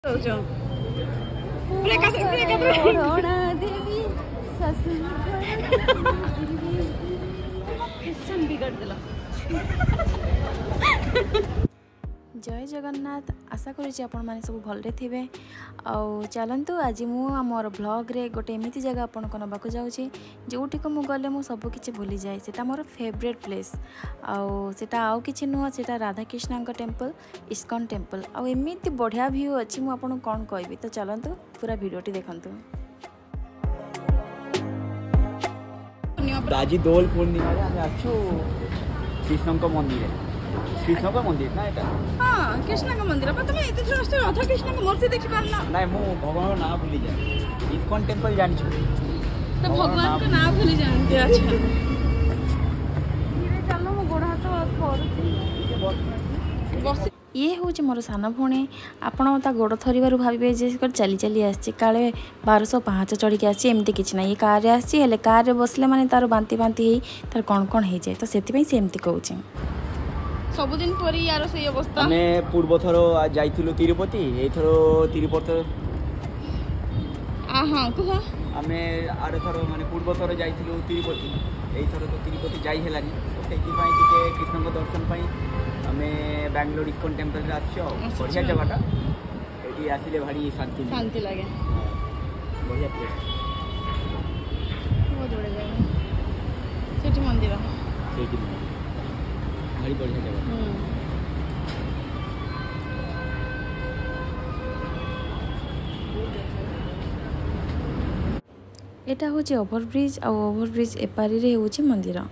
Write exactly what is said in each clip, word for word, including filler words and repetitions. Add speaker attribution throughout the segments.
Speaker 1: जय जगन्नाथ आशा करुँच आपण मैंने सब भलरे थे आउ चलतु आज मुझे ब्लॉग रे गोटे एमती जगह आपण को नवाक जाऊँगी जोटी को मुझे गले मुझे सबकि भूली जाए सेटा मोर फेवरेट प्लेस आउ सेटा आउ किछि नुह सेटा राधाकृष्ण टेम्पल इस्कॉन टेम्पल आउ एमती बढ़िया व्यू अच्छी मुझे आपको कौन कहबी तो चलतु पूरा वीडियोटी देखंतु।
Speaker 2: आज दोल पूर्णिमा कृष्ण मंदिर कृष्ण का मंदिर ना एटा
Speaker 3: हां कृष्ण का मंदिर पर तुम एते जस्ट राधा कृष्ण का मूर्ति देखि पारना
Speaker 2: नहीं मु भगवान ना भूली जाए इस्कॉन टेम्पल जानि छु
Speaker 3: तो भगवान का नाम भूली जानते अच्छा धीरे चलो मो गोड़ हाथ थोर बस
Speaker 1: ये हूँ मोर सान भौणी आपण गोड़ थरबार भावे जे चली चली आसी काले बारश पाँच चढ़ी आसी एमती किसी ना ये कार आसी कार बसले माने तार बांती बांती तार कौन कौन हो जाए तो से एमती कहूँ
Speaker 3: सबुदिन परी यार सही अवस्था
Speaker 2: हमें पूर्व थर जाइथिलु तिरुपति एथर तिरुपति
Speaker 3: आ हां कुह
Speaker 2: हमें आर थर माने पूर्व थर जाइथिलु तिरुपति एथर तो तिरुपति जाई हेलानी तो सेति पई टिके कृष्ण को दर्शन पई हमें बेंगलोर इस्कॉन टेम्पल रे आछो बढ़िया जगहटा एटी आसिले भारी शांति
Speaker 3: शांति लागे
Speaker 2: बढ़िया प्लेस
Speaker 3: बहुत बड़ा जगह सेठी मंदिर
Speaker 2: सेठी भारी बढ़िया जगह
Speaker 1: एटा हूँ ओवरब्रिज आ ओवरब्रिज एपारी रे हूँ मंदिर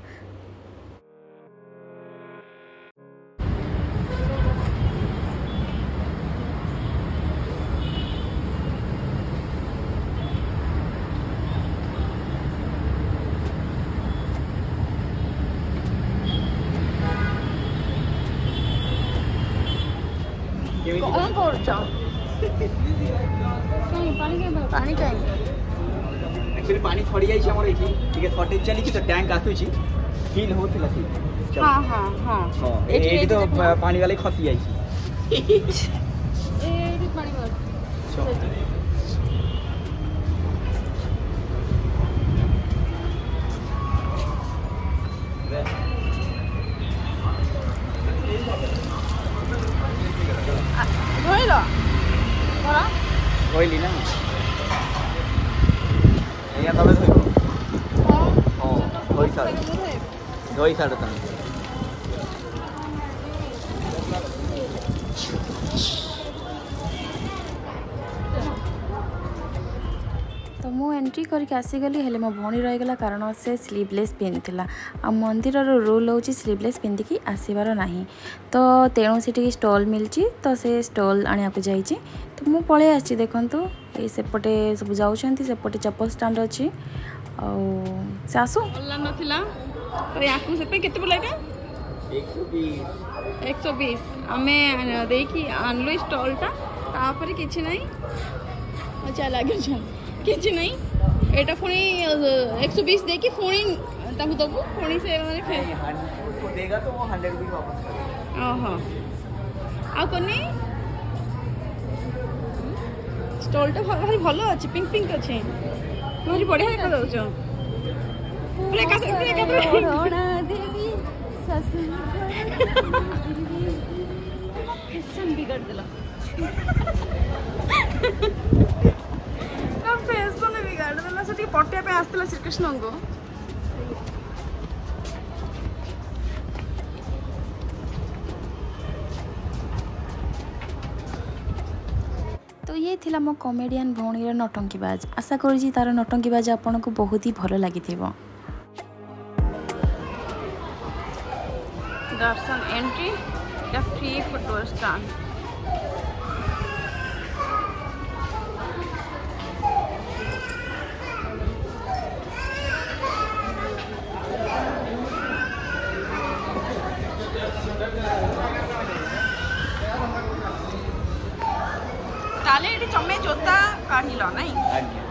Speaker 3: कौन करछ नहीं पानी के पानी चाहिए
Speaker 2: एक्चुअली पानी थोड़ी जाई छै हमर एठी ठीक है शॉर्टेज चली कि तो टैंक आसु छी फील होथिला सी
Speaker 3: हां हां हां
Speaker 2: हां एठी तो पानी वाले खसी जाई छी
Speaker 3: ए एठी पानी बस धोइलो बड़ा
Speaker 2: धोइली ना या तबे धोइबो
Speaker 3: हां
Speaker 2: हां धोइ सार धोइ सार त
Speaker 1: तो मु एंट्री करके आसीगली हेले मो भौणी रहीगला कारण से स्लीवलेस पिंधला आ मंदिर रूल हूँ स्लीवलेस पिंधिकी आसबार ना तो तेणु से स्टॉल मिलची तो से स्टॉल आने को जाइए तो मु पलि आसी देखु ये सेपटे सब जाऊँच सेपटे चप्पल स्टैंड अच्छी से आसू
Speaker 3: नथिला तो याकू से पे केते बोला एक सौ बीस आमे देखी आनलो स्टॉलटा तापर किछि नै अच्छा लागे छ किछि नै एटा पुणी एक सौ बीस देखी पुणी ताकू दबु पुणी से माने फिर
Speaker 2: उसको देगा तो वो सौ रुपए वापस करेगा
Speaker 3: ओहो आ कोनी स्टॉल टा भारी भलो अछि पिंक पिंक अछि भारी बढ़िया देखा जाउ छ पूरा का पूरा का रोना देवी ससुर किसन बिगड़ देला कब फेस ने बिगाड़ देला से पटिया पे आस्तला श्री कृष्ण को
Speaker 1: तो ये थिला मो कॉमेडियन भौणीर नौटंकीबाज आशा करूँ तार नौटंकीबाज आपन को बहुत ही भल लगी
Speaker 3: दर्शन एंट्री द फ्री फोटो स्टैंड ताले एटी चमे जोता काढिलो नहीं
Speaker 2: आज्ञा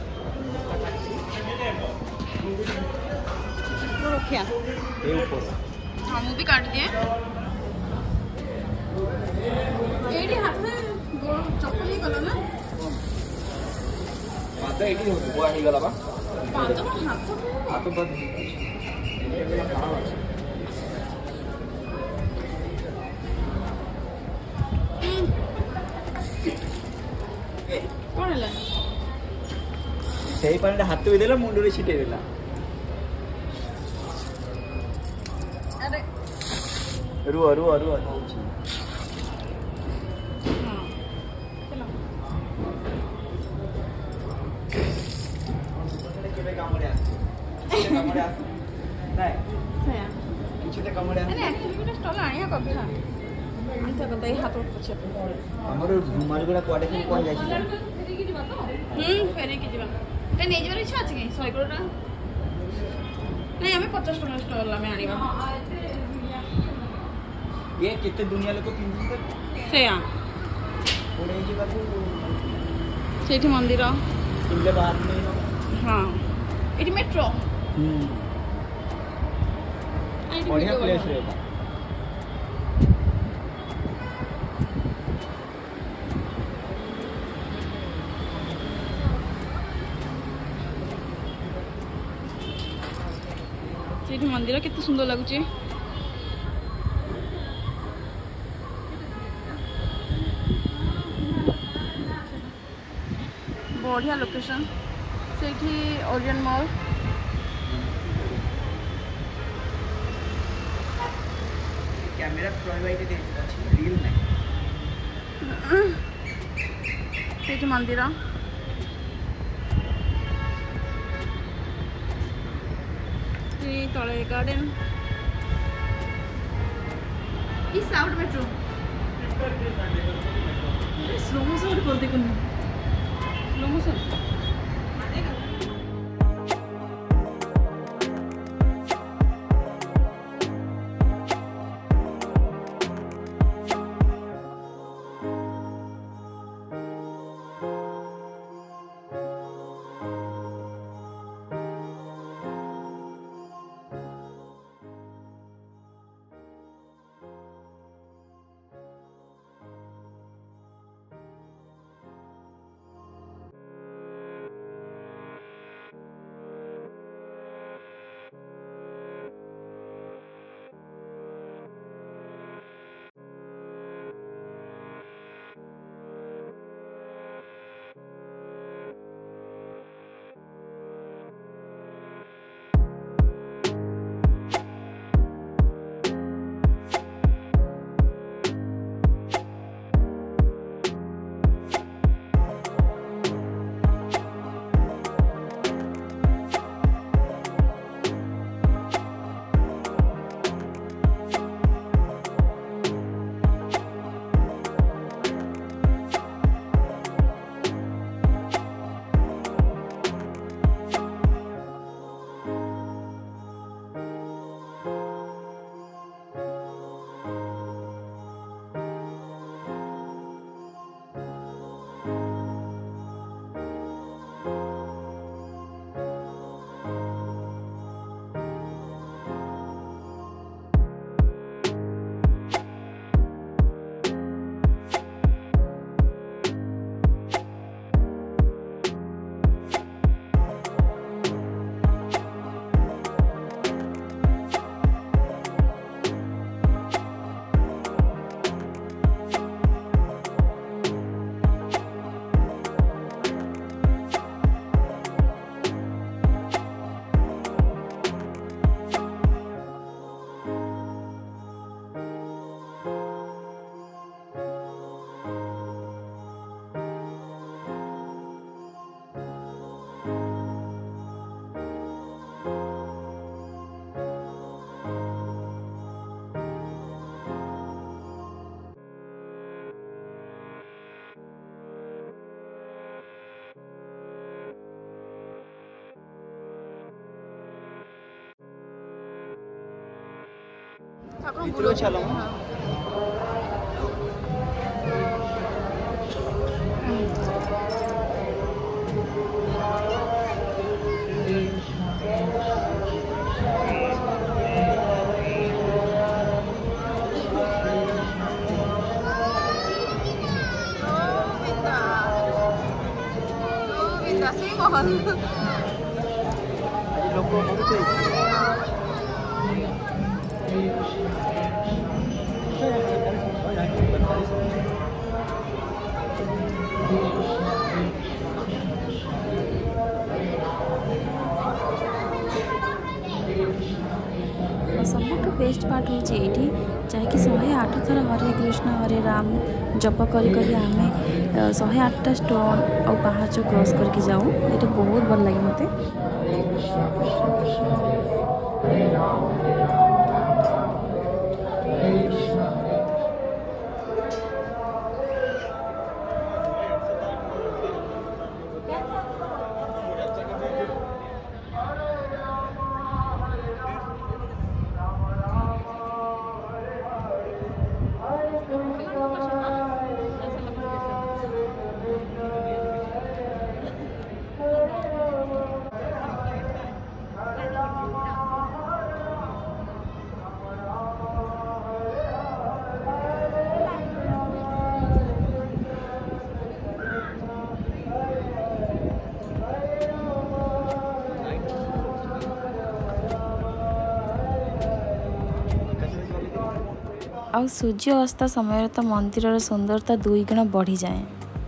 Speaker 3: रखिया
Speaker 2: ए ऊपर
Speaker 3: हां मु भी काट दिए एटी हाथ गोड़ चप्पल ही गला ना
Speaker 2: पाद एटी बुआ ही गला बा
Speaker 3: पाद को हाथ को
Speaker 2: हाथ तो
Speaker 3: कौन है
Speaker 2: सही पानी हाथ भी देला मुंड रे छिटे देला
Speaker 3: अरे
Speaker 2: रुआ रुआ रुआ
Speaker 3: पचास टका स्टॉल आमे आनिबा
Speaker 2: ये कितने दुनिया लोग पिंदी
Speaker 3: सेया
Speaker 2: ओडे जी बाबू
Speaker 3: सेठी मंदिर
Speaker 2: इनके बाहर में
Speaker 3: हां इटी मेट्रो
Speaker 2: हम्म बढ़िया प्लेस है
Speaker 3: सेठी मंदिर कितने सुंदर लगुचे बढ़िया लोकेशन सेठी ओरियन मॉल
Speaker 2: कैमरा प्रोवाइड दे रील नहीं
Speaker 3: सेठी मंदिर तले गार्डन इस आउट मेट्रो स्लो मोशन कर दे कोनी स्लो मोशन
Speaker 2: इतरो चलो
Speaker 3: ରାଶି ମହଲ
Speaker 2: लोक बहुत
Speaker 1: सबुठु बेस्ट पार्ट हूँ ये जहाँकि शहे आठ थर हरे कृष्ण हरे राम जप करी करी आमे शहे आठटा स्टोन और पाहाच क्रॉस करके जाऊँ ये बहुत भल लगे मत आ सूर्य अस्त समय तो मंदिर सुंदरता दुई गुण बढ़ी जाए।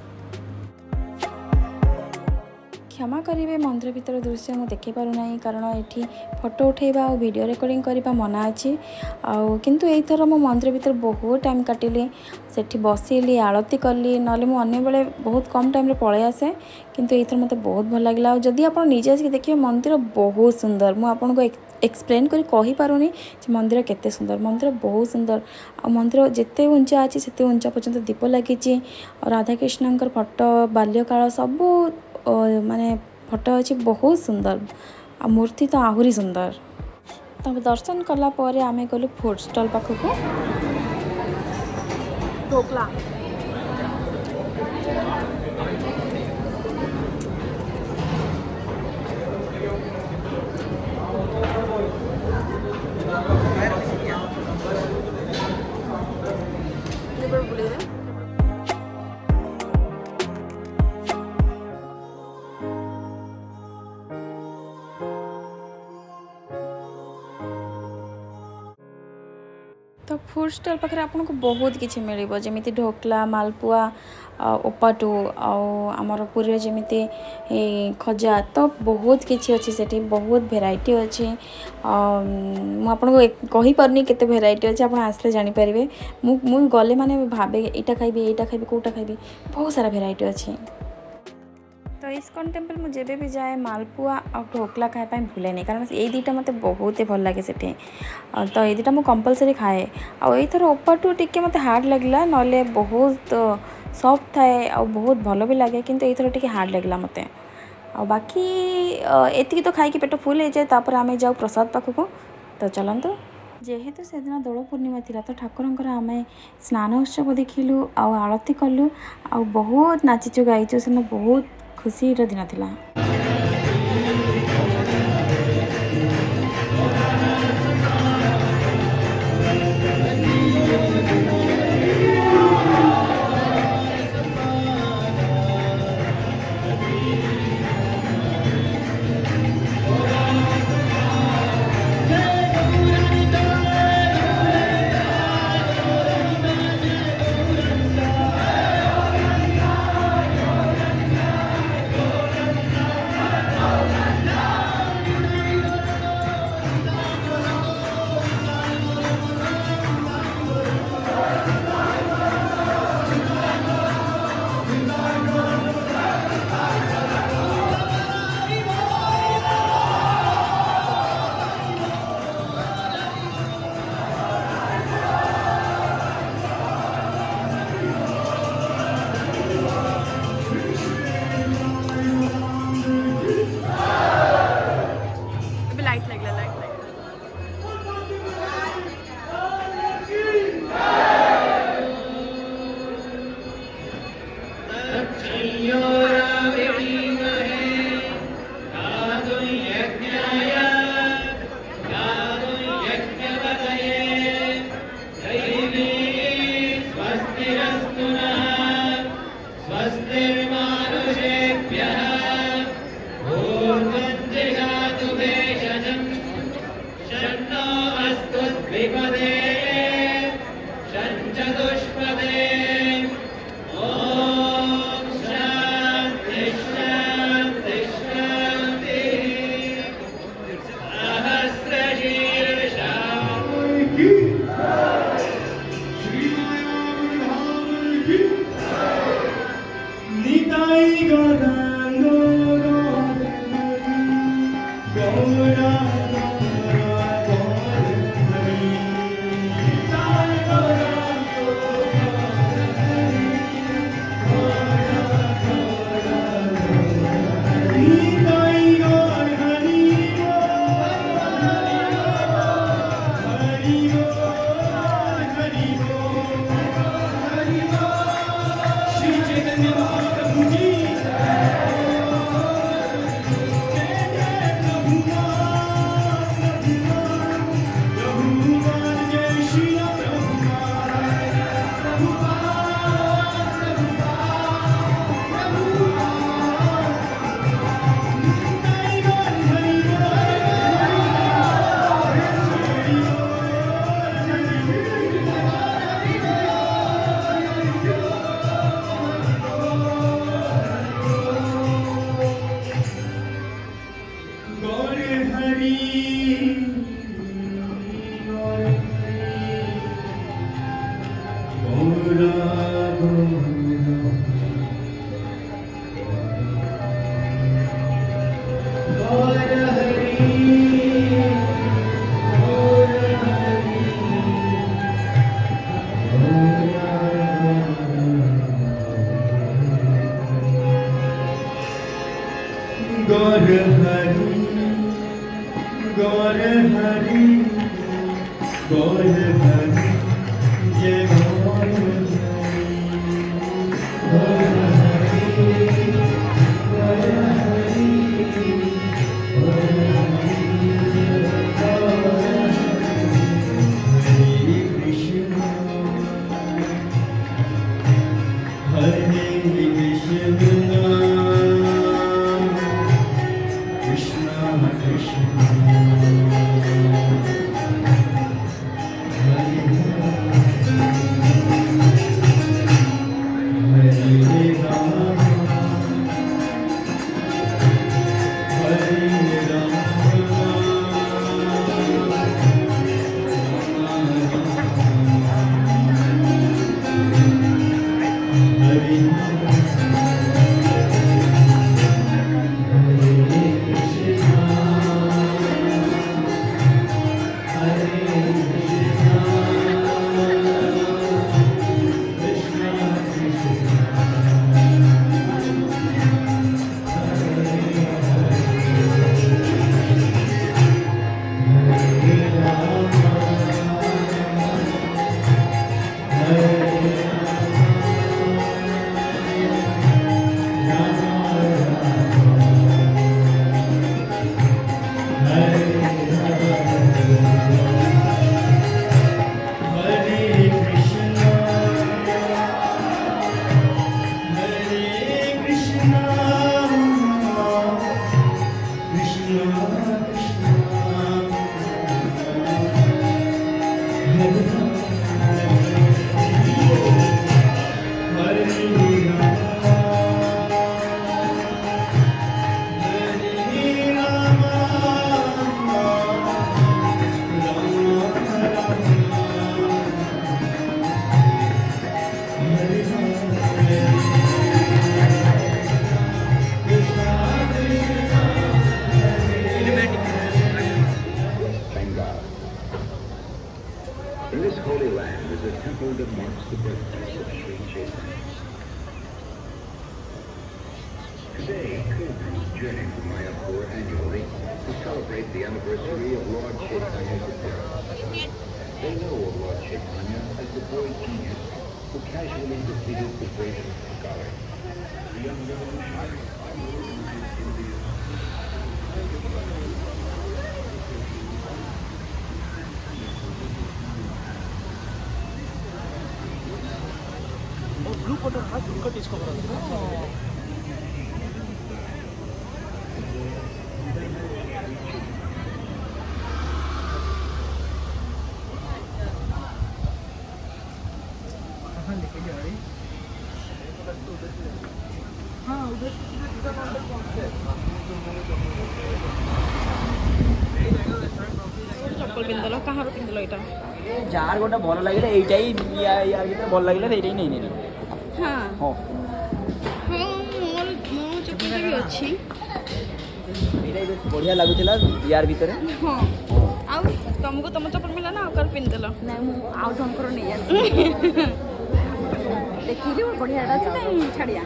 Speaker 1: क्षमा करेंगे मंदिर भीतर दृश्य मुझे देखी पारना कारण ये फोटो उठेबा और वीडियो रिकॉर्डिंग करने मना अच्छी आउ किंतु एथर मो मंदिर भीतर बहुत टाइम काटिली सेठी बसिली आरती कली ना मुझे बेले बहुत कम टाइम पलि आसे किंतु एथर मत बहुत भल लगे जदि आप निजे आसिक देखिए मंदिर बहुत सुंदर मुझे आपको एक्सप्लेन करी कहि पारुनी मंदिर केते सुंदर मंदिर बहुत सुंदर आ मंदिर जिते उंचा अच्छी से उंचा पर्यंत दीप लगी और राधाकृष्ण फोटो बाल्यकाल सबू माने फोटो अच्छी बहुत सुंदर आ मूर्ति तो आहुरी सुंदर। तो दर्शन कला परे आमे गलु फूड स्टॉल पाखक
Speaker 3: ढोकला
Speaker 1: तो फूड स्टॉल पाखे आपको बहुत किसी मिल जमी ढोकला मालपुआ उपाटू आमर पुरी जमी खजा तो बहुत किसी अच्छी से बहुत भेराइटी अच्छी मुझे कहीपरनी केते भेराइटी अच्छे आप आसले जानीपारे मुझे गले माने भावे यहाँ खाइबी यहाँ खाइबी कौटा खाइबी बहुत सारा भेराइटी अच्छी। तो इस्कॉन टेम्पल मुझे भी जाए मालपुआ और ढोकला खायापी भूले नहीं कारण ये दुटा मत बहुत भल लगे से तो ये दुटा मुझे कंपलसरी खाए आईथर उपाटू टी मत हार्ड लगला ना बहुत सॉफ्ट थाए आ बहुत भल भी लगे किंतु एथर टी हार्ड लगला मत आ बाकी एतिकी तो खाई पेट फुल हो जाए तापर आम जाऊ प्रसाद पाखक तो चलतु जेहेतु से दिन दोल पूर्णिमा थी तो ठाकुर आम स्नान उत्सव देखिलु आरती कलु आ बहुत नाचीचु गाइचु से बहुत खुशी दिन थिला।
Speaker 4: स्वस्तिर्मानुषेभ्यः Today, pilgrims journey to Mayapur annually to celebrate the anniversary of Lord Chaitanya's appearance. They know of Lord Chaitanya as the boy genius who casually defeated the greatest scholar. The young revolutionary organized India's
Speaker 5: blue button has to cut his cover.
Speaker 3: चप्पल पिंदल कहाँ पिंदल यहाँ
Speaker 2: jar गोटे भल लगे ये भल लगे ये नहीं नहीं
Speaker 3: हाँ
Speaker 2: हाँ
Speaker 3: हाँ अच्छी
Speaker 2: ଏଇଟା ବେଶ ବଢ଼ିଆ ଲାଗୁଥିଲା ୟାର ଭିତରେ।
Speaker 3: ହଁ ଆଉ ତମକୁ ତମ ଚପଲ ମିଳିଲା ନା ଆଉ କାହାର ପିନ୍ଧିଦେଲ?
Speaker 1: ନାଇଁ ମୁଁ ଆଉ ଜଣଙ୍କର ନେଇ ଆସିଛି ଦେଖିଲି ବଢ଼ିଆଟା ଅଛି କାଇଁ ଛାଡ଼ିଆ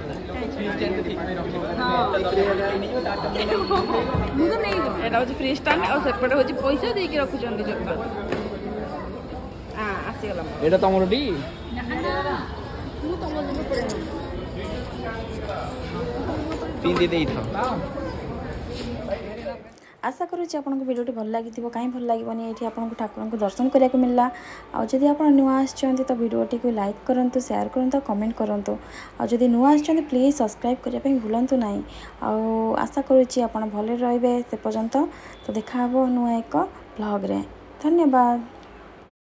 Speaker 1: ମୁଁ ତ ନେଇଗଲି।
Speaker 3: ଏଇଟା ହେଉଛି ଫ୍ରି ଷ୍ଟାଣ୍ଡ ଆଉ ସେପଟେ ହେଉଛି ପଇସା ଦେଇକି ରଖୁଛନ୍ତି ଜୋତା। ହଁ ଆସିଗଲା ମୋର।
Speaker 2: ଏଇଟା ତମର ଟି?
Speaker 1: ମୁଁ ତମ ଜন্য ପଡ଼େ
Speaker 2: ପିନ୍ଧି ଦେଇଥାଅ।
Speaker 1: आशा करुँच आपको भिडियो भल लगी कहीं भल लगे ये आपको ठाकुर को दर्शन करने मिलला। और जदि आप नुआ आछंती तो भिडियोटी को लाइक करूँ, शेयर करूँ, कमेंट करूँ। और जदि नुआ आछंती प्लीज सब्सक्राइब करने भूलु ना। आशा करुँच आप भले रे से पर्यंत तो देखा नुआ एक ब्लॉग रे। धन्यवाद।